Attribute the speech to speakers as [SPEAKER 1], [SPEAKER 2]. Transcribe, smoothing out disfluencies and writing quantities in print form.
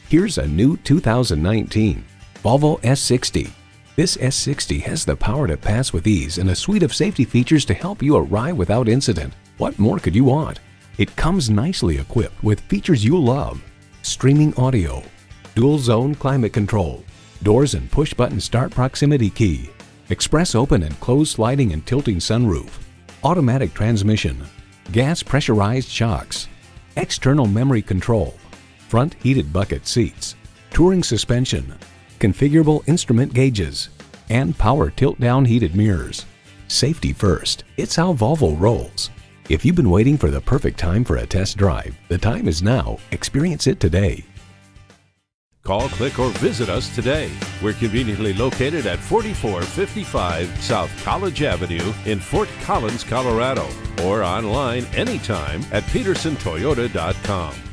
[SPEAKER 1] Here's a new 2019 Volvo S60. This S60 has the power to pass with ease and a suite of safety features to help you arrive without incident. What more could you want? It comes nicely equipped with features you love: streaming audio, dual zone climate control, doors and push button start proximity key, express open and close sliding and tilting sunroof, automatic transmission, gas pressurized shocks, external memory control, front heated bucket seats, touring suspension, configurable instrument gauges, and power tilt-down heated mirrors. Safety first. It's how Volvo rolls. If you've been waiting for the perfect time for a test drive, the time is now. Experience it today.
[SPEAKER 2] Call, click, or visit us today. We're conveniently located at 4455 South College Avenue in Fort Collins, Colorado, or online anytime at petersontoyota.com.